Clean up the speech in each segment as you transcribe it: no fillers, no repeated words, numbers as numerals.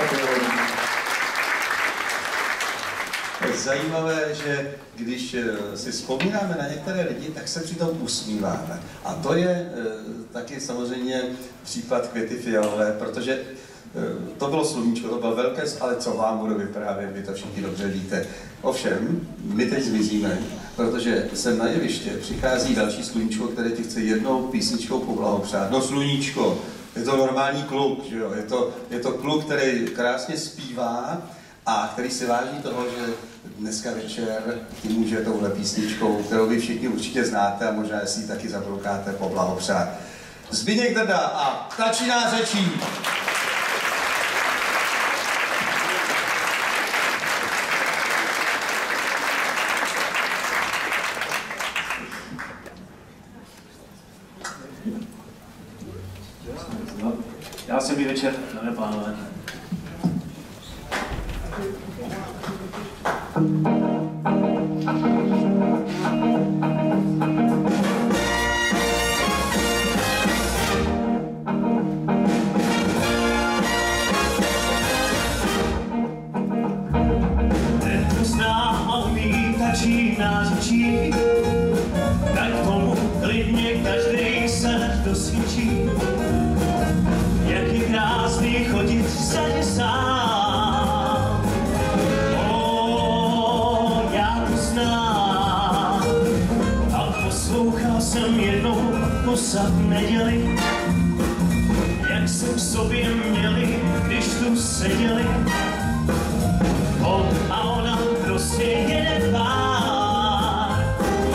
Je zajímavé, že když si vzpomínáme na některé lidi, tak se přitom usmíváme. A to je taky samozřejmě případ Květy Fialové, protože to bylo sluníčko, to bylo velké, ale co vám budu vyprávět, vy to všichni dobře víte. Ovšem, my teď zmizíme, protože sem na jeviště přichází další sluníčko, které ti chce jednou písničkou poblahopřát. No sluníčko, je to normální kluk, že jo? Je to kluk, který krásně zpívá a který si váží toho, že dneska večer ti může touhle písničkou, kterou vy všichni určitě znáte a možná si ji taky zabroukáte, poblahopřát. Zbyněk Drda a Ptačina řečí. Já jsem dobrý večer, dámy a pánové. Ten tu zná a umí Ptačina řečí, tak tomu klidně každej se dosvědčí. Jak je krásný chodit sadě sám. Já to znám. A poslouchal jsem jednou posad neděli, jak se v sobě měli, když tu seděli. On a ona prostě jeden pár.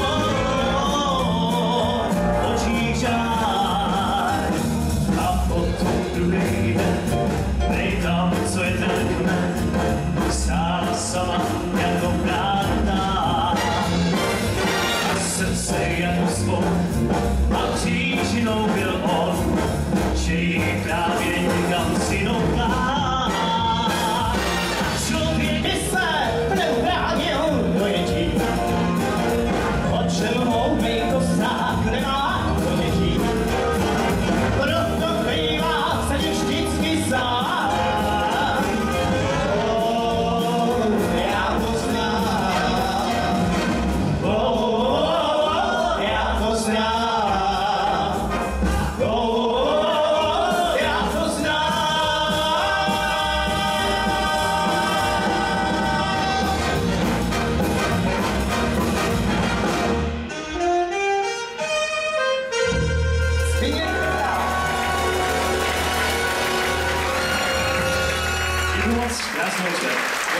Očí žár. A potom druhý den, nej tam, co je ten den, stála sama jako prázdná. A srdce jako zvon, a příčinou byl on, že jí právě někam synoukla. Člověk by se neubránil dojetí, od čelnou mejko snad nemá dojetí. Proto bývá se vždycky sám. Já to znám. Já to znám. Já to znám. Děkuji moc, krásný večer.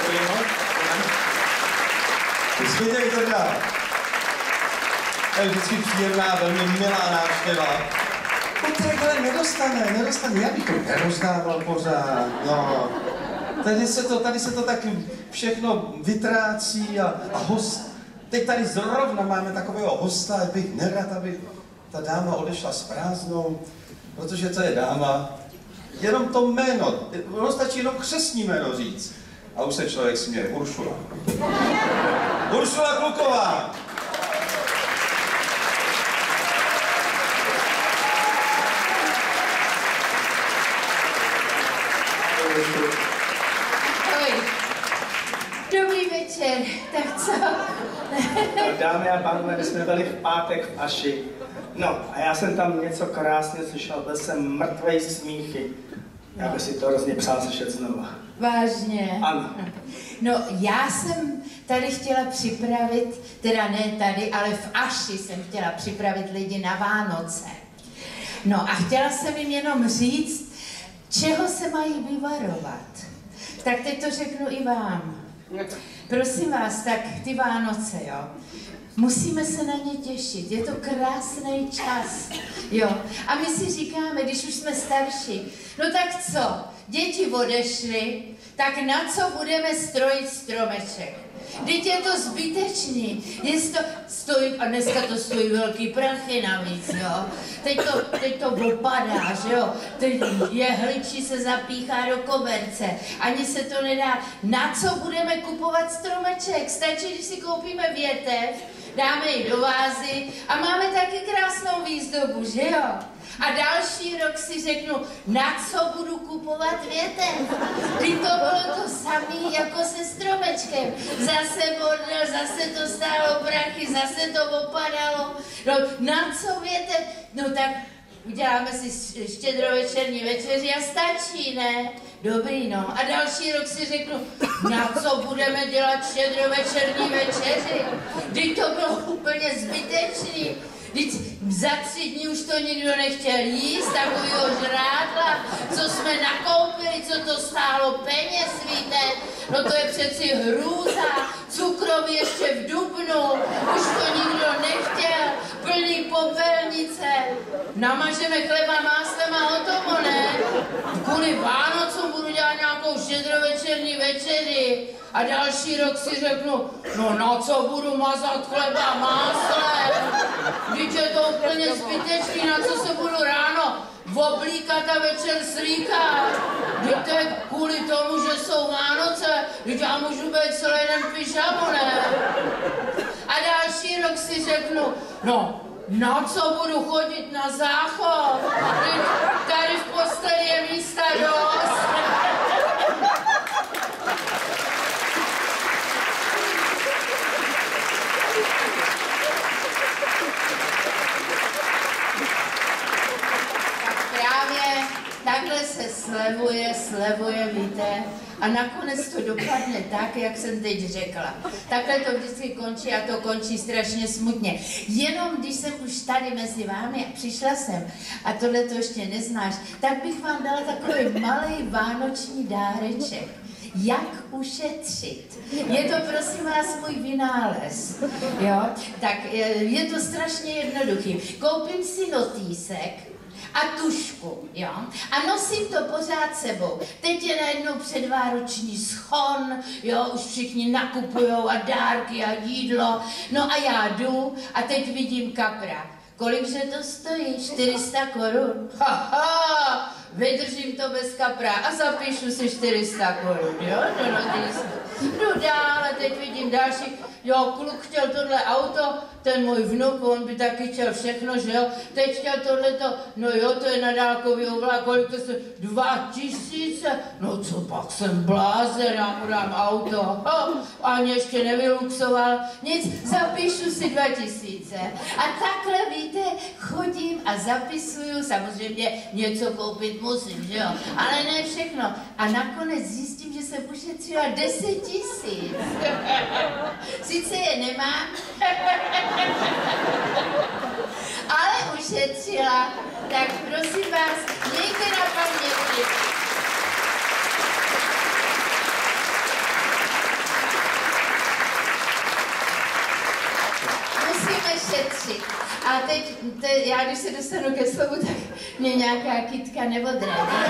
Zbyněk Drda. To je vždycky příjemná, velmi milá návštěva. To takhle nedostane, já bych to nerozdával pořád, no. Tady se to tak všechno vytrácí a host. Teď tady zrovna máme takového hosta, bych nerad, aby ta dáma odešla s prázdnou, protože to je dáma. Jenom to jméno, ono stačí jenom křestní jméno říct. A už se člověk směje. Uršula. Uršula Kluková. Ahoj. Dobrý večer, tak co? Dámy a pánové, my jsme byli v pátek v Aši. No, a já jsem tam něco krásně slyšel, byl jsem mrtvej smíchy. Já bych si to hrozně přál slyšet znova. Vážně? Ano. No, já jsem tady chtěla připravit, teda ne tady, ale v Aši jsem chtěla připravit lidi na Vánoce. No a chtěla jsem jim jenom říct, čeho se mají vyvarovat. Tak teď to řeknu i vám. Prosím vás, tak ty Vánoce, jo. Musíme se na ně těšit, je to krásný čas, jo. A my si říkáme, když už jsme starší, no tak co, děti odešly, tak na co budeme strojit stromeček? Vždyť je to zbytečný, a dneska to stojí velký prachy navíc, jo. Teď to opadá, že jo. Teď jehličí se zapíchá do koberce, ani se to nedá. Na co budeme kupovat stromeček? Stačí, když si koupíme větev, dáme ji do vázy a máme taky krásnou výzdobu, že jo? A další rok si řeknu, na co budu kupovat větev. Kdy to bylo to samé jako se stromečkem. Zase bordel, zase to stálo prachy, zase to opadalo. No, na co větev? No tak uděláme si štědrovečerní večeři a stačí, ne? Dobrý, no. A další rok si řeknu, na co budeme dělat štědrovečerní večeři? Vždyť to bylo úplně zbytečný. Vždyť za 3 dní už to nikdo nechtěl jíst, takovýho žrádla, co jsme nakoupili, co to stálo peněz, víte? No to je přeci hrůza, cukroví ještě v dubnu, už to nikdo nechtěl, plný popelnice. Namažeme chleba máslem a hotovo, ne? Kvůli Vánocům budu dělat nějakou štědrovečerní večeři. A další rok si řeknu, no na co budu mazat chleba máslem? Vždyť je to úplně zbytečný, na co se budu ráno oblíkat a večer slíkat. Vždyť to je kvůli tomu, že jsou Vánoce, vždyť já můžu být celý den v pyžamu, ne? A další rok si řeknu, no na co budu chodit na záchod? Vždyť tady v posteli je místa dost. Takhle se slevuje, víte, a nakonec to dopadne tak, jak jsem teď řekla. Takhle to vždycky končí a to končí strašně smutně. Jenom když jsem už tady mezi vámi a přišla jsem a tohle to ještě neznáš, tak bych vám dala takový malý vánoční dáreček. Jak ušetřit? Je to, prosím vás, můj vynález. Jo? Tak je to strašně jednoduchý. Koupím si notýsek a tušku, jo, a nosím to pořád sebou. Teď je najednou předvánoční schon, jo, už všichni nakupujou a dárky a jídlo, no a já jdu a teď vidím kapra. Kolikže to stojí? 400 korun. Haha, vydržím to bez kapra a zapíšu si 400 korun, jo, do notýsku. Jdu dál a teď vidím další, jo, kluk chtěl tohle auto, ten můj vnuk, on by taky chtěl všechno, že jo, teď chtěl tohleto, no jo, to je na dálkový ovlák, kolik to se, 2000, no co pak jsem blázen, já mu dám auto, ani ještě nevyluxoval, nic, zapíšu si 2000 a takhle, víte, chodím a zapisuju, samozřejmě něco koupit musím, že jo, ale ne všechno a nakonec zjistím, že jsem ušetřila 10 000. Sice je nemám, ale ušetřila, tak prosím vás, mějte na paměti. Musíme šetřit. A teď já když se dostanu ke slovu, tak mě nějaká kytka neodradí.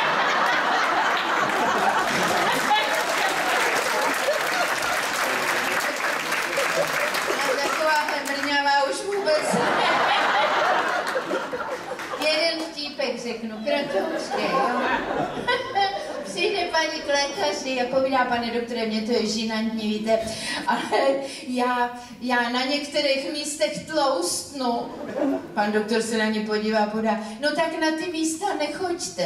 Mrňavá už vůbec. Jeden vtípek řeknu, kratoučkej, jo. Přijde paní k lékaři a povídá, pane doktore, mě to je žinantní, víte, ale já na některých místech tloustnu. Pan doktor se na ně podívá a podá, no tak na ty místa nechoďte.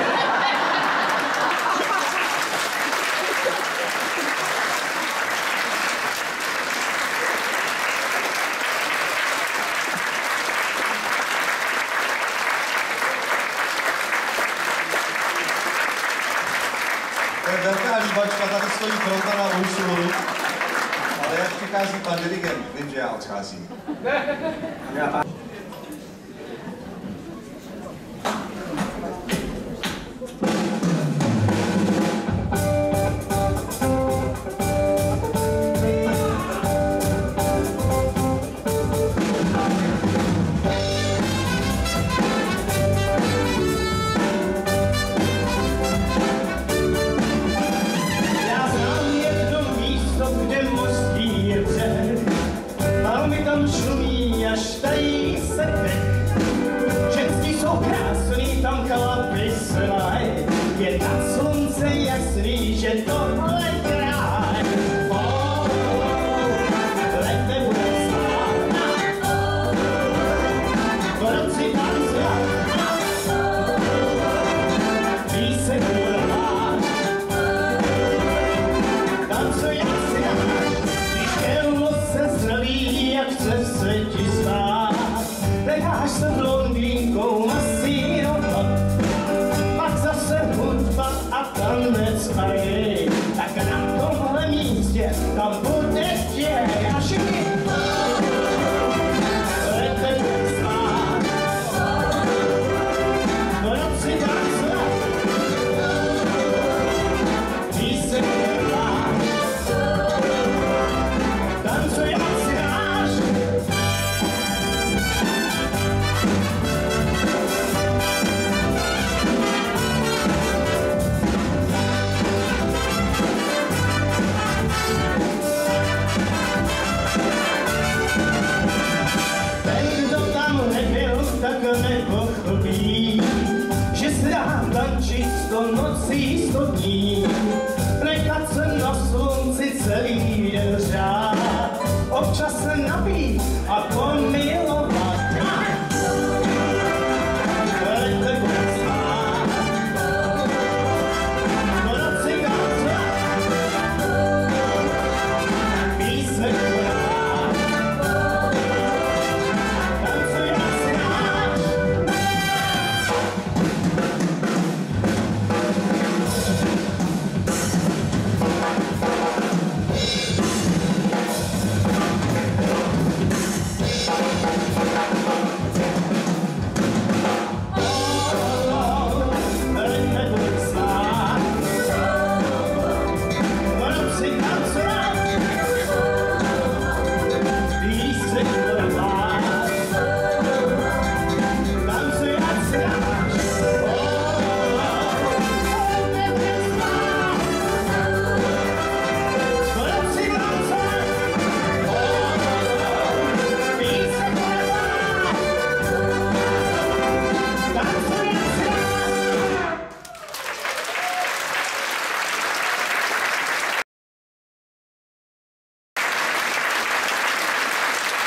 To je velká líbačka, tady stojí fronta na Uršulu, ale jak přichází pan dirigent, vím, že já odcházím. Let's s blondýnkou masírovat, pak zase hudba a tanec a jej. Tak na tomhle místě, tam bude děj a všichni ledem spát. V noci tancovat, píseň hrát, tancuj jak si dáš. Tak nepochopí, že se dá tančit 100 nocí, 100 dní, nechat se na slunci celý den řád, občas se napít a pomilovat. Ledek spát, do noci tancovat, píseň hrát, tancuj jak si dáš.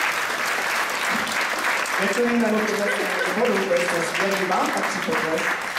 Nečujem na motivaci, nebudu, to je skvělý vám, tak si to